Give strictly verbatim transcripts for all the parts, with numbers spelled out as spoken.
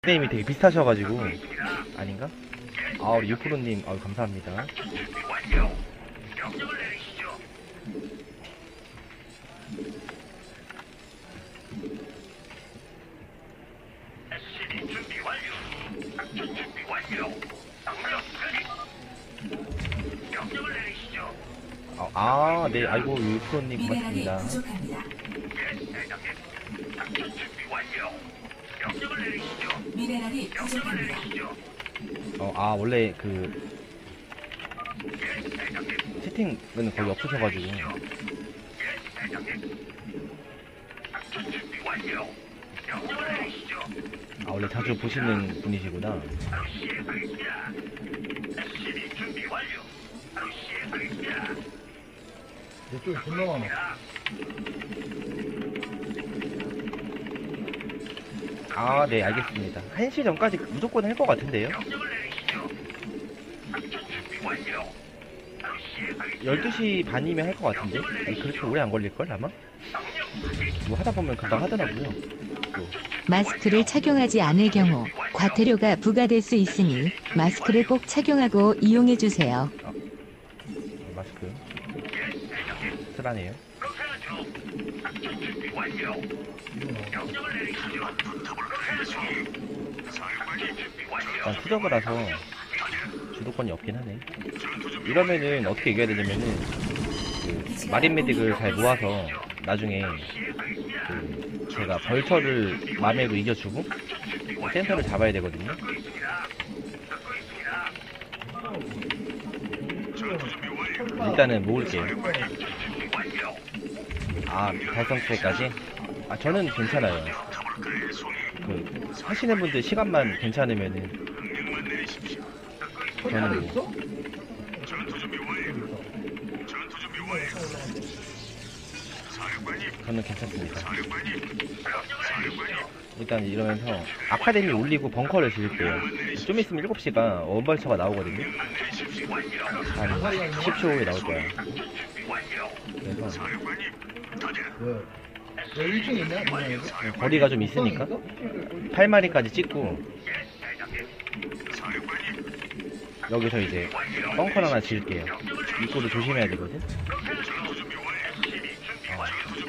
닉네임이 되게 비슷하셔가지고. 아닌가? 아, 우리 유프로님, 아유, 감사합니다. 아, 아, 네, 아이고, 유프로님 고맙습니다. 미네랄이 부족합니다. 어, 아, 원래 그 채팅은 거의 없으셔가지고. 아, 원래 자주 보시는 분이시구나. 이쪽에 존나 많아. 아, 네, 알겠습니다. 한 시 전까지 무조건 할 것 같은데요? 열두 시 반이면 할 것 같은데? 아니, 그렇게 오래 안 걸릴걸, 아마? 뭐 하다 보면 금방 하더라고요. 또. 마스크를 착용하지 않을 경우 과태료가 부과될 수 있으니 마스크를 꼭 착용하고 이용해주세요. 어, 마스크. 쓰라네요. 일단 투적을라서 주도권이 없긴 하네. 이러면은 어떻게 이겨야 되냐면은 그 마린 메딕을 잘 모아서 나중에 그 제가 벌처를 맘에로 이겨주고 센터를 잡아야 되거든요. 일단은 모을게요. 아, 달성체까지? 아, 저는 괜찮아요. 그 하시는 분들 시간만 괜찮으면은 저는 뭐 저는 괜찮습니다. 일단 이러면서 아카데미 올리고 벙커를 지을게요. 좀 있으면 일곱 시가 원벌처가 나오거든요. 한 십 초 후에 나올 거야. 그래서 왜? 왜 일 층에 있냐? 거리가 좀 있으니까 팔 마리까지 찍고 여기서 이제 벙커 하나 지을게요. 입구도 조심해야 되거든. 어.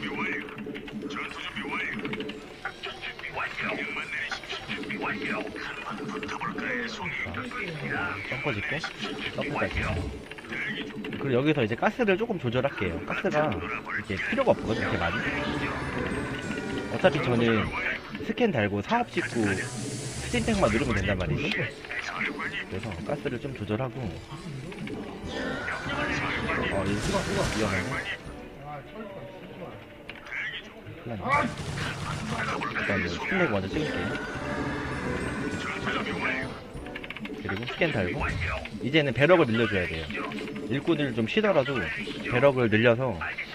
벙커 짓고 서플까지. 그리고 여기서 이제 가스를 조금 조절할게요. 가스가 이렇게 필요가 없거든, 이렇게 많이. 어차피 저는 스캔 달고 사업 짓고 스진탱만 누르면 된단 말이지. 그래서 가스를 좀 조절하고. 어, 이거 수박 수박 위험하네. 큰일 났네. 일단 스캔 먼저 찍을게요. 그리고 스캔 달고 이제는 배럭을 늘려줘야 돼요. 일꾼을 좀 쉬더라도 배럭을 늘려서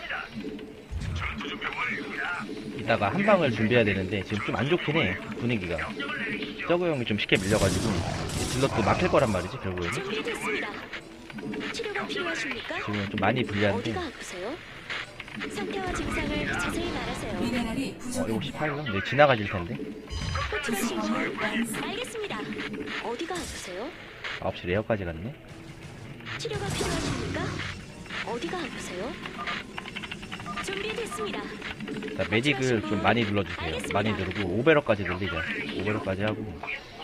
이따가 한 방을 준비해야 되는데 지금 좀 안 좋긴 해, 분위기가. 저거 형이 좀 쉽게 밀려가지고 질럿도 막힐 거란 말이지, 결국에는. 준비됐습니다. 치료가 필요하십니까? 지금은 좀 많이 불리한데. 어디가 아프세요? 상태와 증상을 자세히 말하세요. 미네랄이 어, 부족합니다. 일곱 시 팔 분? 네, 지나가질 텐데. 호출하신 분 알겠습니다. 어디가 아프세요? 아홉 시 레어까지 갔네. 치료가 필요하십니까? 어디가 아프세요? 준비됐습니다. 자, 메딕을 좀 많이 눌러주세요. 많이 누르고 오베러까지 늘리자. 오베러까지 하고.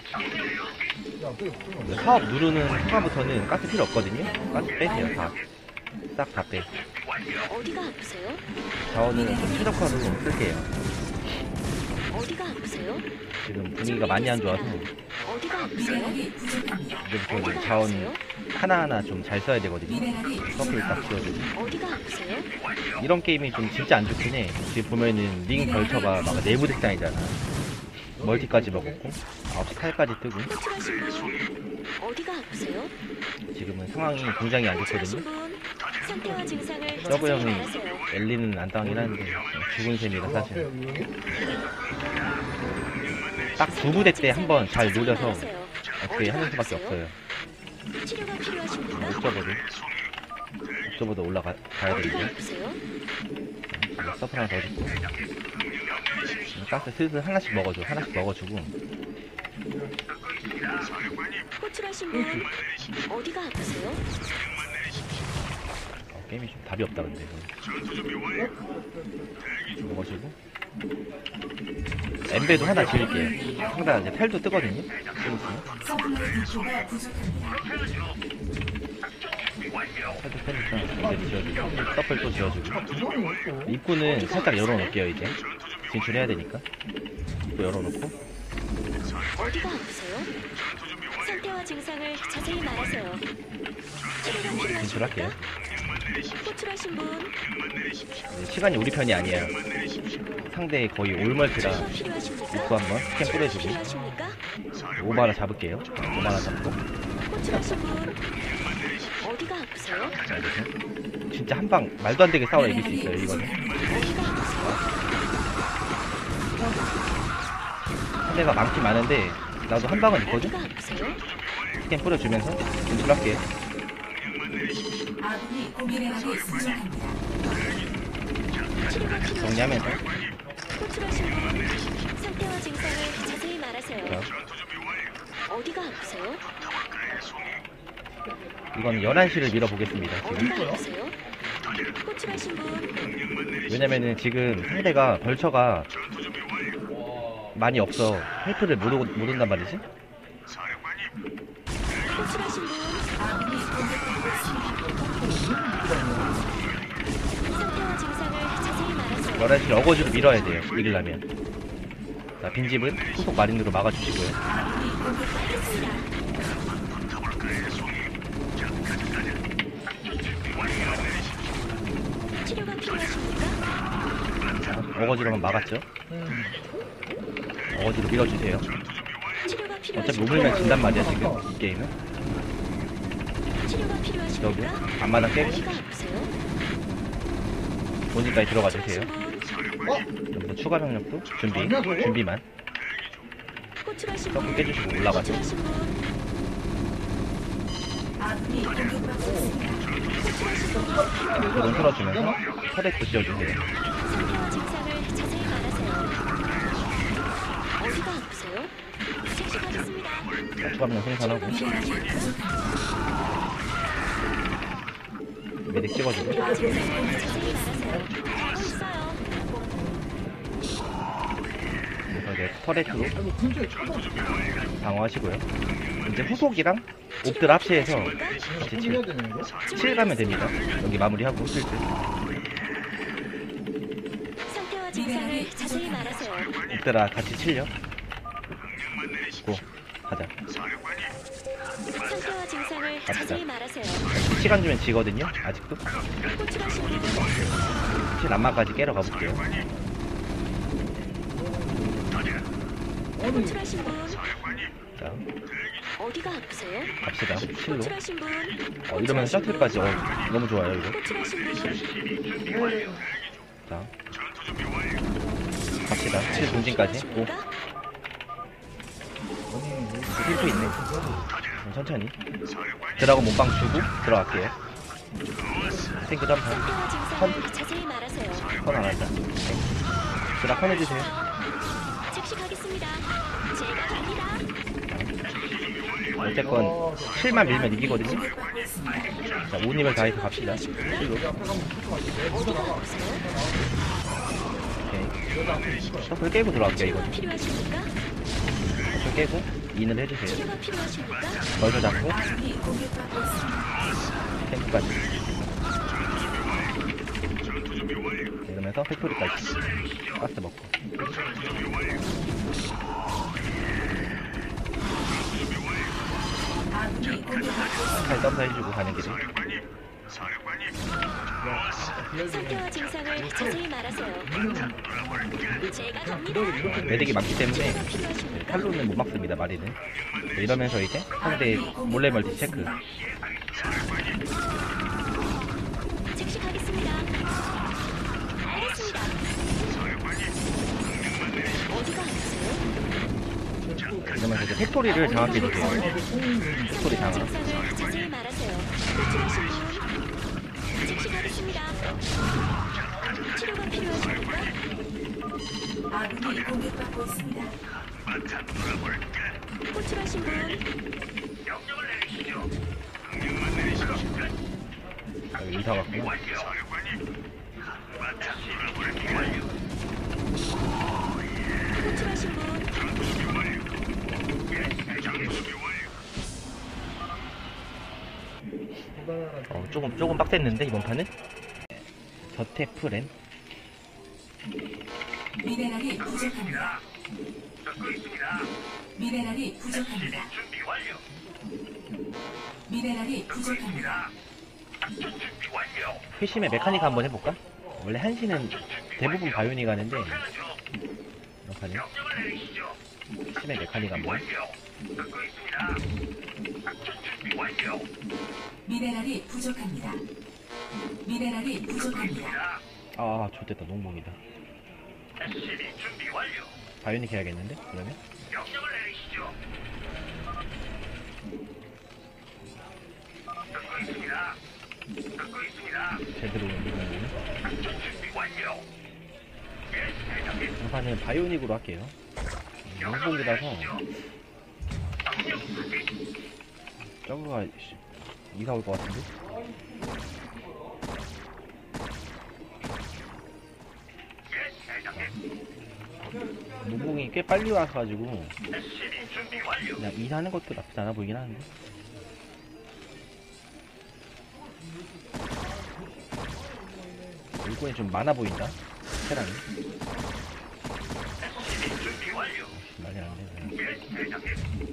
사업 누르는 순간부터는 가스 필요 없거든요. 가스 빼세요, 다. 싹 다 빼. 어디가 아프세요? 자원을 좀 최적화로 쓸게요. 어디가 아프세요? 지금 분위기가 많이 안 좋아서 어디가 아프세요? 미네랄이 부족합니다. 이제부터 이제 자원 하나하나 좀 잘 써야 되거든요. 서플 딱 지어주고. 어디가 아프세요? 이런 게임이 좀 진짜 안 좋긴 해. 지금 보면은 링 벌처가 막 내부 덱장이잖아. 멀티까지 먹었고 아홉 시 팔까지 뜨고. 호출하신 분 어디가 아프세요? 지금은 상황이 굉장히 안 호출하신 좋거든요. 분 상태와 증상을 서브 자세히 형이 말하세요. 엘리는 안 당하긴 하는데 죽은 셈이라 사실. 딱 두 부대 때 한번 잘 노려서 어떻게 하는 수밖에 없어요. 치료가 필요하십니까? 옥저버도 옥저버도 올라가 가야 어디가 되는데. 아프세요? 서프 하나 더 짓고 가스 슬슬 하나씩 먹어줘. 하나씩 먹어주고 호출하신 분 어디가 아프세요? 어, 게임이 좀 답이 없다 근데. 먹어주고. 엠베도 하나 지을게요. 상대가 이제 펠도 뜨거든요. 펠도 펠니까 엠베도 지어주고. 서플 또 지어주고. 구멍이 없고. 입구는 살짝 열어놓을게요 이제. 진출해야 되니까. 입구 열어놓고. 어디가 아프세요? 상태와 증상을 자세히 말하세요. 치료가 필요하십니까? 진출할게요. 호출하신 분 이제 시간이 우리 편이 아니에요. 상대 거의 올멀티라 치료가 필요하십니까? 입구 한번 스캔 치료가 뿌려주고. 필요하십니까? 오바나 잡을게요. 오바나 잡고. 호출하신 분 어디가 아프세요? 자, 이렇게. 진짜 한 방 말도 안 되게 싸워 이길 수 있어요 이거는. 어디가 아프세요? 상대가 많긴 많은데 나도 한 방은 있거든. 어디가 아프세요? 스캔 뿌려주면서 진출할게. 치료가 필요하십니까? 정리하면서. 호출하신 분 상태와 증상을 자세히 말하세요. 자, 어디가 아프세요? 이건 열한 시를 밀어보겠습니다 지금. 어디가 아프세요? 호출하신 분 왜냐면은 지금 상대가 벌처가 많이 없어. 헬프를 못, 오, 못 온단 말이지. 호출하신 분 상태와 증상을 자세히 말하세요. 열한 시를 어거지로 밀어야 돼요 이기려면. 자, 빈집은 후속 마린으로 막아주시고요. 치료가 필요하십니까? 자, 어거지로만 막았죠. 음. 어거지로 밀어주세요. 치료가 어차피 필요하십니까? 우물면 진단 말이야 지금 이 게임은. 치료가 여기 필요하십니까? 앞마당 깨고 어디가 아프세요? 본진까지 들어가 주세요. 호출하신 분 어? 좀 더 추가 병력도 준비. 맞나, 저거? 준비만. 호출하신 조금 분 깨주시고 올라가죠. 호출하신 분 드론 틀어주면서 터렛도 지어주세요. 상태와 증상을 자세히 말하세요. 어디가 아프세요? 즉시 가겠습니다. 자, 추가 병력 생산하고 메딕 찍어주고. 상태와 증상을 자세히 말하세요. 하고 있어요. 그래서 이제 터렛으로 아이고 근처에 차가 없어. 방어하시고요. 이제 후속이랑 옵들 합체해서 같이 해야 칠, 되네 이거. 칠 가면 됩니다. 여기 마무리하고 실드. 상태와 증상을 자세히 말하세요. 옵들아 같이 칠려. 고 가자. 상태와 증상을 자세히 말하세요. 시간 주면 지거든요. 아직도. 호출하신 분 칠 안마까지 깨러 가볼게요. 호출하신 분 자 어디가 아프세요? 갑시다. 칠로. 호출하신 분 어, 이러면 셔틀까지 어, 너무 좋아요 이거. 호출하신 분 자 갑시다. 칠 동진까지. 오 힐프 있네. 음, 천천히. 드라곤 몸빵 주고 들어갈게요. 탱크 점프. 상태와 증상을 자세히 말하세요. 턴 안 하자. 드라 컨 해주세요. 즉시 가겠습니다. 제가 갑니다. 어쨌건 칠만 밀면 이기거든요. 자 오 힘을 다해서 갑시다. 칠로. 어디가 아프세요? 오케이. 셔틀 깨고 들어갈게요 이거. 치료가 필요하십니까? 셔틀 깨고 인을 해주세요. 치료가 필요하십니까? 벌써 잡고 탱크까지. 이러면서 팩토리까지. 가스 먹고. 잘 점사 해주고 가는 길에. 상태와 증상을 자세히 말하세요. 제가 갑니다. 매딕이 많기 때문에 치료가 필요하십니까? 탈로는 못 막습니다 마리는. 이러면서 이제 상대 몰래 멀티 체크. 즉시 가겠습니다. 알겠습니다. 어디가 아프세요? 이러면서 이제 팩토리를 장악해 주세요. 팩토리 상태와 장악. 증상을 자세히 말하세요. 호출하신 분 즉시 가겠습니다. 치료가 필요하십니까? 호출하신 분 들어갔구나. 호출하신 분 어, 조금 조금 빡셌는데 이번 판은 저택 프렌. 미네랄이 부족합니다. 미네랄이 부족합니다. 미네랄이 부족합니다. 회심의 메카닉 한번 해볼까? 원래 한시는 대부분 바이오닉 하는데 이런 판은 회심의 메카닉 한번. 미네랄이 부족합니다. 미네랄이 부족합니다. 아 좋됐다. 농봉이다. 바이오닉 해야겠는데 그러면? 제대로 농봉이. 이 판은 바이오닉으로 할게요. 농봉이라서 저거가 이사 올 것 같은데? 농봉이 꽤 빨리 와가지고 그냥 이사하는 것도 나쁘지 않아 보이긴 하는데. 일꾼이 좀 많아 보인다. 테란이 많이 안 되네.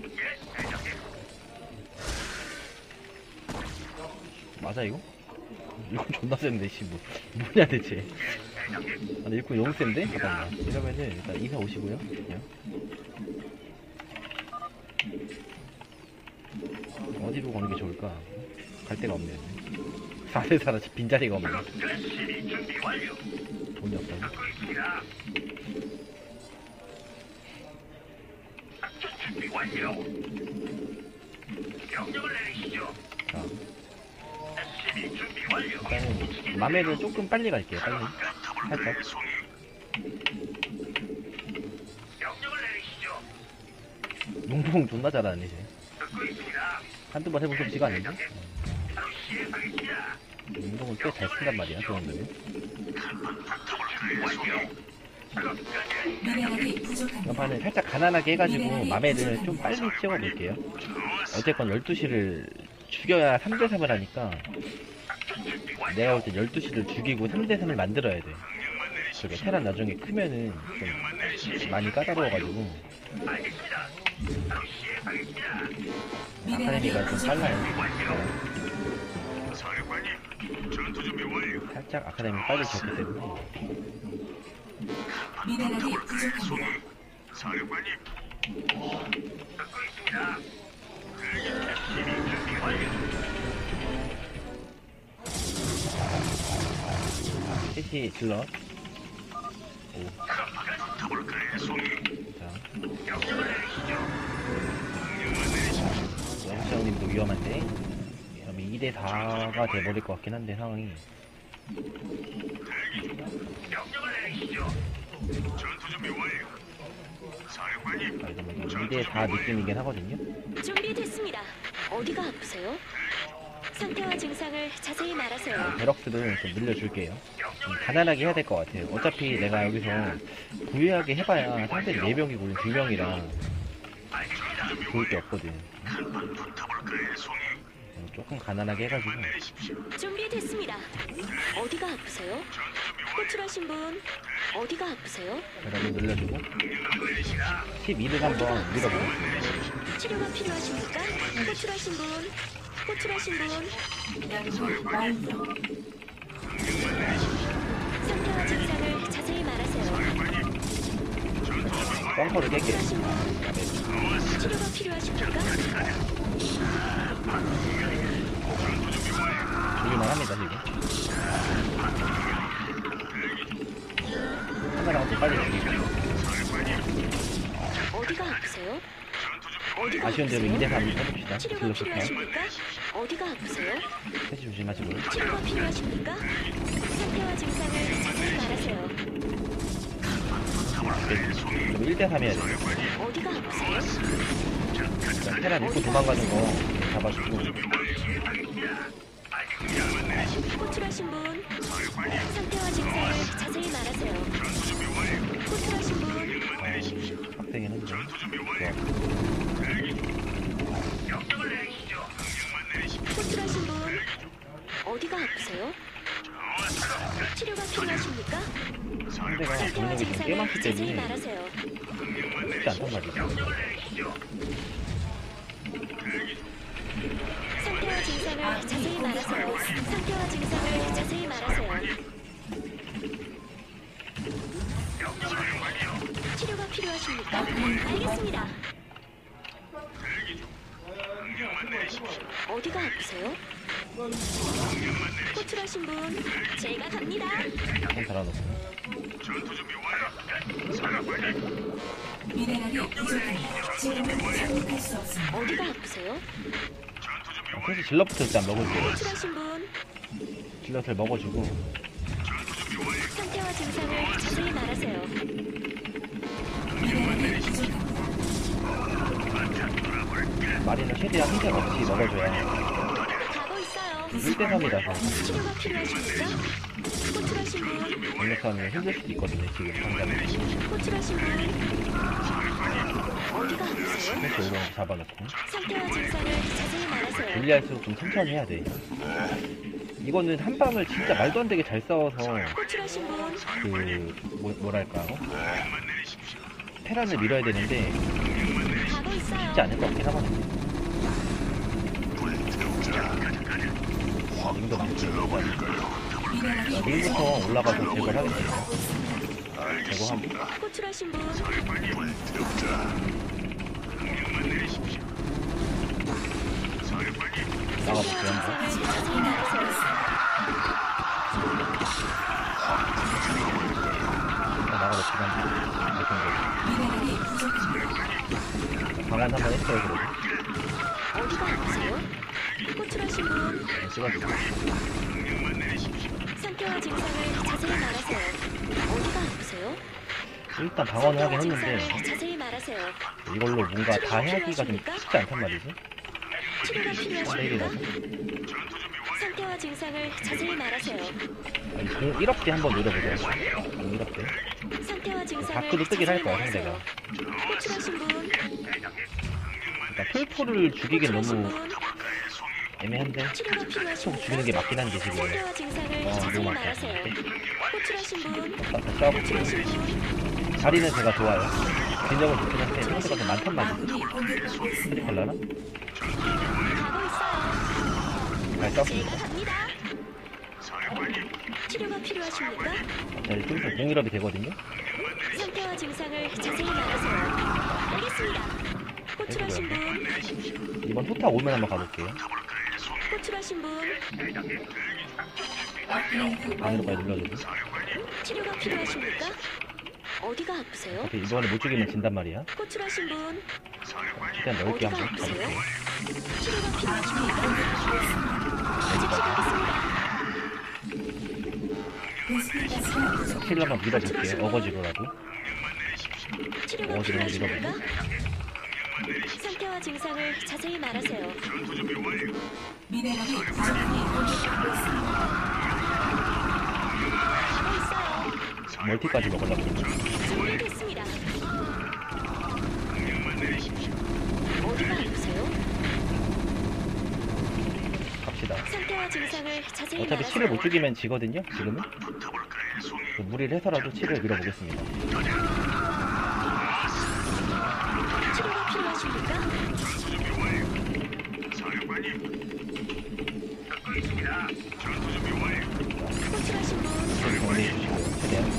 맞아 이거? 일꾼 존나 센데 씨 뭐 뭐냐 대체. 아 근데 일꾼 너무 센데? 잠깐만. 이러면은 일단 이사 오시고요. 그냥 어디로 가는 게 좋을까? 갈 데가 없네. 사 대 사라 빈자리가 없네. 돈이 없다고? 자, 일단은 맘에를 조금 빨리 갈게요. 빨리 살짝. 농봉 존나 잘하네 이제. 한두 번 해본 솜씨가 아닌데? 농봉은 꽤 잘 쓴단 말이야 그 정도면. 미네랄이 부족합니다. 이번판은 살짝 가난하게 해가지고 맘에를 좀 빨리 채워볼게요. 어쨌건 열두 시를 죽여야 삼 대 삼을 하니까 내가 볼 때 열두 시를 죽이고 삼 대 삼을 만들어야 돼. 그리고 테란 나중에 크면은 좀 많이 까다로워가지고 아카데미가 좀 빨라요. 살짝 아카데미 빨리 지었기 때문에. 미네랄이 부족합니다. 셋이 질러. 오. 자. 영수형님도 위험한데. 그럼 이 대 사가 돼버릴 것 같긴 한데 상황이. 아, 이러면 이 대 사 느낌이긴 하거든요. 준비됐습니다. 어디가 아프세요? 상태와 증상을 자세히 말하세요. 베럭스를 좀 늘려줄게요. 좀 가난하게 해야 될 것 같아요. 어차피 내가 여기서 부유하게 해봐야 상대 네 명이고 우리 두 명이라 좋을 게 없거든. 조금 가난하게 해가지고. 준비됐습니다. 어디가 아프세요? 호출하신 분 어디가 아프세요? 베럭을 늘려주고 십이를 한번 밀어보고. 치료가 필요하십니까? 호출하신 분 호출하신 분 연구 완료. 상태와 증상을 자세히 말하세요. 벙커를 깰게요. 호출하신 분 치료가 필요하십니까? 조심만 합니다 지금. 하나랑 좀 빨리 죽이고. 어디가 아프세요? 어디가 아쉬운 대로 아프세요? 이 대 삼 해봅시다. 치료가 질러 좋게. 필요하십니까? 어디가 아프세요? 패치 조심하시고요. 치료가 필요하십니까? 상태와 증상을 자세히 말하세요. 그럼 일 대 삼 해야 돼. 어디가 아프세요? 일단 테란 입고 도망가는 거 잡아주고. 호출하신 분 상태와 증상을 자세히 말하세요. 호출하신 분 아, 빡세긴 한데. 좋아. 호출하신 분 어디가 아프세요? 치료가 필요하십니까? 상대가 상태와 병력이 좀 꽤 많기 증상을 자세히 때문에 말하세요. 쉽지 않단 말이죠. 상태와 증상을 자세히 말하세요. 상태와 증상을 자세히 말하세요. 치료가 필요하십니까? 알겠습니다. 어디가 아프세요? 호출하신 분 제가 갑니다. 한번 달아놓고. 미네랄이 부족합니다. 지금은 착륙할 수 없습니다. 어디가 아프세요? 어, 그래서 질럿부터 일단 먹을게요. 호출하신 분 질럿을 먹어주고. 상태와 증상을 자세히 말하세요. 미네랄이 부족합니다. 마리는 최대한 힘들 없이 먹어줘야 가고 있어요. 일 대 삼이라서 치료가 필요하십니까? 호출하신 분 병력 싸움이 힘들 수도 있거든요, 지금 상대는. 호출하신 분 어디가 아프세요? 그래서 이런 거 잡아놓고. 상태와 증상을 자세히 말하세요. 분리할수록 좀 천천히 해야 돼. 이거는 한 방을 진짜 말도 안 되게 잘 싸워서 호출하신 분 그 뭐, 뭐랄까 어? 테란을 밀어야 되는데 가고 있어요. 쉽지 않을 것 같긴 하거든요. 링도 많고 일단 미네랄이 링부터 올라가서 제거를 하겠습니다. 제거하고 호출하신 분 나가볼게요 한번. 증상을 자세히 말하세요. 나가볼게요 한번. 미네랄이 부족합니다. 방안 한번 했어요 그래도. 어디가 아프세요? 호출하신 분 네, 찍어주고. 상태와 증상을 자세히 말하세요. 어디가 아프세요? 일단 방어는 하긴 상태와 했는데 증상을 자세히 말하세요. 이걸로 뭔가 다 해하기가 좀 쉽지 않단 말이지. 치료가 필요하십니까? 세일이라서. 상태와 증상을 자세히 말하세요. 아니, 공 일 업대 한번 노려보자. 공 일 업대. 상태와 증상을 다크도 뜨긴 할 자세히 거야, 말하세요. 호출하신 분 그러니까 풀포를 죽이긴 호출하신 너무 분 애매한데 치료가 꼭 필요하십니까? 죽이는 게 맞긴 한데 지금. 상태와 증상을 어, 자세히 너무 말하세요. 아파. 호출하신 분 딱 싸워볼게요. 호출하신 분 자리는 제가 좋아요. 균형은 좋긴 한데 상대가 좀 많단 말이지. 아군이 공격받고 있습니다. 할라나? 가고 있어요. 잘 제가 싸웠습니다. 갑니다. 치료가 필요하십니까? 자, 이제 좀 있으면 공일업이 되거든요. 상태와 증상을 자세히 말하세요. 알겠습니다. 호출하신 분 이번 후타 오면 한번 가볼게요. 호출하신 분 업그레이드 안으로 완료. 빨리 눌러주고. 치료가 필요하십니까? 어디가 아프세요? 어차피 이번에 못 죽이면 진단 말이야. 호출하신 분 일단 넓게 어디가 한번 아프세요? 가볼게요. 치료가 필요하십니까? 즉시 베스핀 가스가 부족. 힐러 한번 밀어볼게요. 어거지로라도. 가겠습니다. 치료가 어거지로 필요하십니까? 밀어보고. 상태와 증상을 자세히 말하세요. 미네랄이 부족함이 공격받고 있습니다. 가고 있어요. 멀티까지 먹으려고 그러죠. 준비됐습니다. 어디가 아프세요? 갑시다. 상태와 증상을 자세히 어차피 말하세요. 치를 못 죽이면 지거든요. 지금은. 그 무리를 해서라도 치를 밀어보겠습니다. 치료가 필요하십니까? 호출하신 분 좀 정리해 주시고요. 최대한.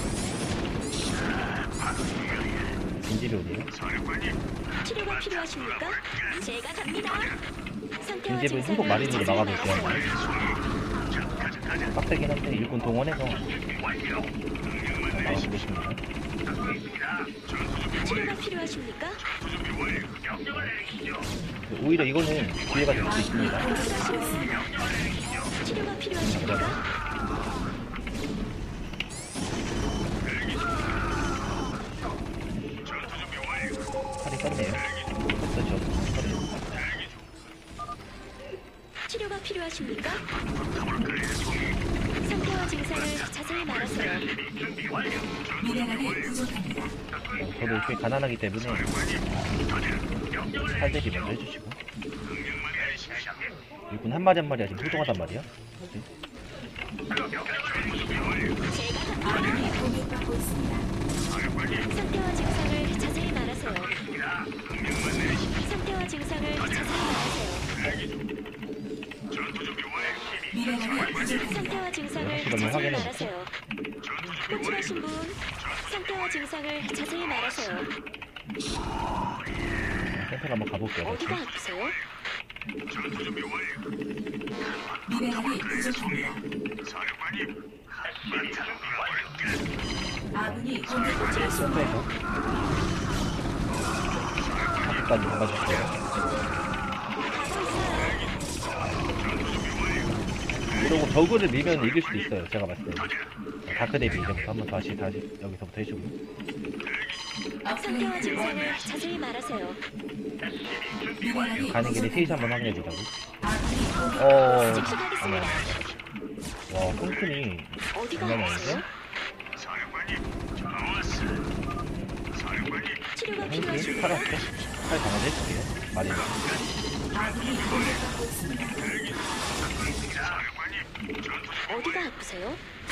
진지이 오네요. 치료가 필요하십니까? 제가 갑니다. 상태와 진집은 증상을 행복 마린으로 자세히 막아볼게요. 말하세요. 빡세긴 한데 일꾼 동원해서 막아보겠습니다. 치료가 필요하십니까? 오히려 이거는 기회가 될 수 있습니다. 호출하신 분 치료가 필요하십니까? 팔이 떴네요. 그렇죠. 치료가 필요하십니까? 상태와 증상을 자세히 말하세요. 미네랄이 부족합니다. 어, 저도 이렇게 가난하기 때문에 살대기 먼저 해주시고 일꾼 한 마리 한 마리가 지금 소중하단 말이야. 그치? 아군이 공격받고 있습니다. 상태와 증상을 자세히 말하세요. 상태와 증상을 자세히 말하세요. 미네랄이 부족합니다. 상태와 증상을 혹시 그러면 자세히 확인해 말하세요. 호출하신 분, 상태와 증상을 자세히 말하세요. 센터를 한번 가볼게요. 어디가 아프세요? 미네랄이 부족합니다. 아군이 공격받고 있습니다. 센터에서 하프까지 잡아주세요. 이러고 저그를 밀면 이길 수도 있어요. 제가 봤을 때. 다크 대비 이제부터 한번 다시 다시 여기서부터 해주고. 상태와 증상을 자세히 말하세요. 미네랄이 가는 길에 세이지 한번 확인해주자고. 아군이 공격. 어, 즉시 아니야. 가겠습니다. 와, 콩순이 어디가 장난이 아프세요? 아닌데? 치료가 콩순이 필요하십니까? 살았어. 팔 강화도 해줄게요. 말이 아군이 공격받고 있습니다. 어디가 아프세요?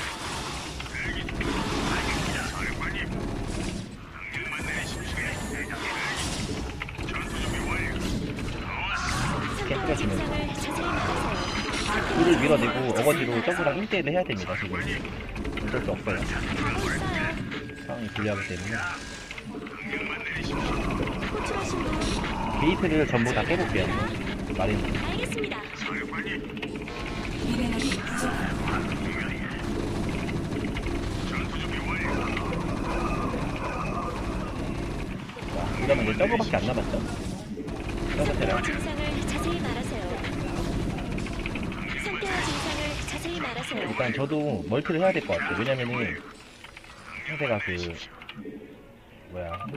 상태와 증상을 자세히 말하세요. 불을 밀어내고 어거지로 점프랑 일 대일을 해야 됩니다. 지금 어쩔 수 없어요. 하고 있어요. 상황이 불리하기 때문에 호출하신 분, 게이트를 전부 다 깨볼게요. 말이 알겠습니다. 미네랄이 부족합니다. 이러면 이제 저거밖에 안 남았죠? 저거 상태와 때려. 증상을 자세히 말하세요. 상태와 증상을 자세히 말하세요. 일단 저도 멀티를 해야 될 것 같아요. 왜냐면은 상대가 그 뭐야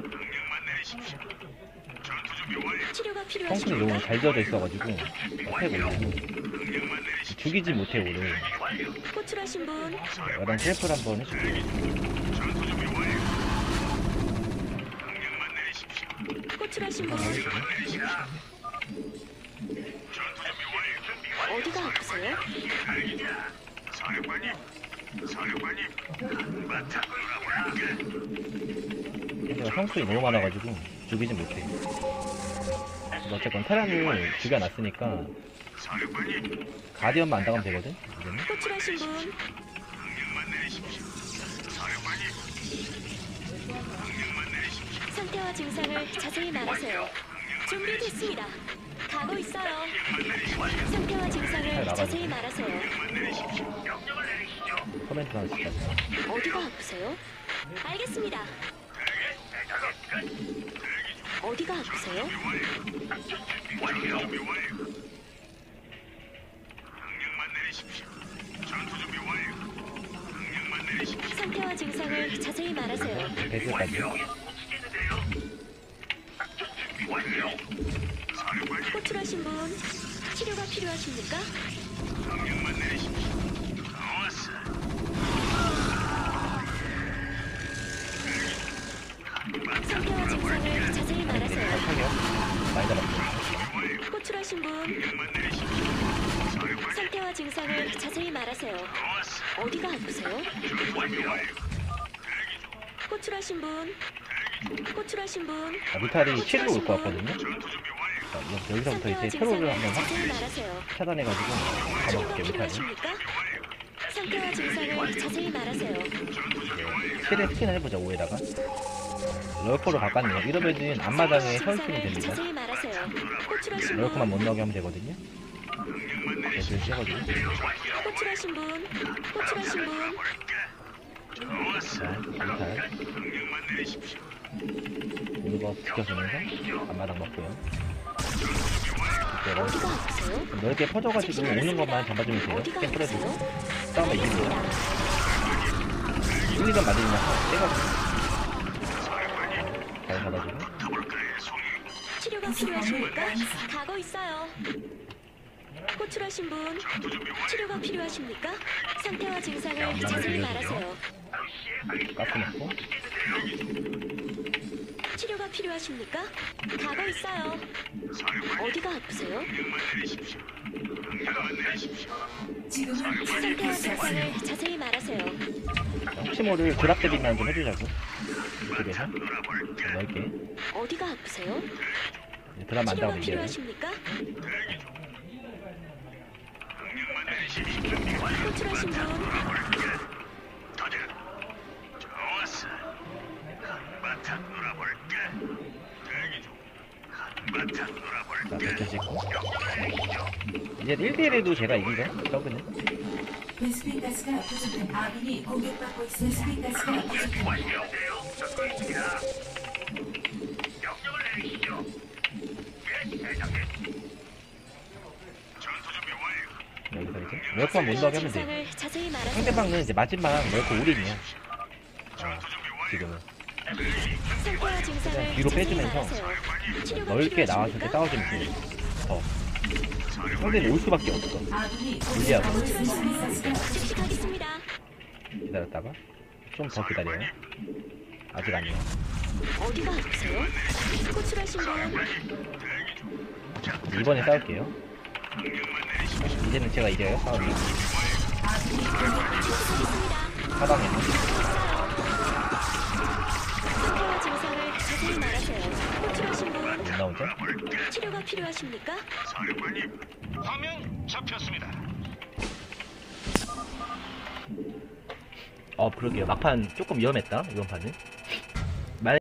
치료가 펑크이 필요하십니까? 너무 잘 지어져 있어가지고 어택 올리고 죽이지 못해 오늘. 호출하신 분, 야당 셀프를 한번 해줄게요. 호출하신 분, 어디가 아프세요? 상대가 성수이 너무 많아가지고 죽이지 못해. 근데 어쨌건 테란을 죽여놨으니까 가디언만 안 당하면 되거든? 이제는? 호출하신 분, 상태와 증상을 자세히 말하세요. 준비됐습니다. 가고 있어요. 상태와 증상을 자세히 말하세요. 코멘트 하나 진짜. 어디가 아프세요? 알겠습니다. 어디가 아프세요? 상태와 증상을 자세히 말하세요. 배그까지요? 호출하신 분, 치료가 필요하십니까? 상태와 증상을 자세히 말하세요. 탈타격 많이 잡았어요. 호출하신 분, 상태와 증상을 자세히 말하세요. 어디가 아프세요? 호출하신 분, 호출하신 분, 아, 미탈이 칠로 올 것 같거든요? 자, 여- 여기서부터 상태와 이제 테러를 증상을 한번 확 자세히 말하세요. 차단해가지고 치료가 잡아볼게요, 미탈이. 필요하십니까? 상태와 증상을 자세히 말하세요. 최대 스킨을 해보자, 오에다가. 럴코로 바꿨네요. 이러면은 앞마당에 상태와 서울스킨이 증상을 됩니다. 자세히 말하세요. 호출하신 럴코만 분, 못 나오게 하면 되거든요? 배슬 씌워가지고. 호출하신 분, 호출하신 분, 자, 미탈. 이거 지켜주면서 앞마당 먹고요. 이대로. 어디가 아프세요? 넓게 퍼져가지고 오는 것만 잡아주면 돼요. 어디가 스캔 뿌려주고. 아프세요? 싸움에 이기고요. 알겠습니다. 일, 이 점 맞으면 떼가지고. 잘 잡아주고. 치료가 필요하십니까? 가고 있어요. 호출하신 분 치료가 필요하십니까? 상태와 증상을 엄마가 자세히 들려주죠? 말하세요. 가스 넣고. 치료가 필요하십니까? 가고 있어요. 어디가 아프세요? 지금은 상태와 진입할 수 없습니다. 증상을 자세히 말하세요. 자, 혹시 모를 드랍 대비만 좀 해주자고. 이쪽에서. 좀 넓게. 어디가 아프세요? 이제 드랍 안 치료가 나오면 이제. 필요하십니까? 호출하신 분 자, 이렇게 찍고. 이제 일 대 일에도 제가 이기죠? 저그는. 베스핀 가스가 부족한 아군이 공격받고 있습니다. 베스핀 가스가 부족합니다. 여기서 이제. 웰컴 못 나오게 하면 돼. 증상을 자세히 말하세요. 상대방은 이제 마지막 웰컴 올인이야. 어, 지금은. 상태와 증상을 그냥 뒤로 자세히 빼주면서 말하세요. 치료가 넓게 나와줄 때 필요하십니까? 싸워주면 돼. 더. 상대는 올 수밖에 없어. 아군이 유리하고. 공격받고 있습니다. 베스핀 가스가 즉시 가겠습니다. 기다렸다가. 좀 더 기다려요. 아직 아니에요. 어디가 아프세요? 호출하신 분 이번에 싸울게요. 이제는 제가 이겨요, 싸움이. 하겠습니다. 사방에는. 상태와 증상을 자세히 말하세요. 호출하신 분 못 나오죠? 치료가 필요하십니까? 화면 잡혔습니다. 어, 그러게요. 막판 조금 위험했다, 이번 판은.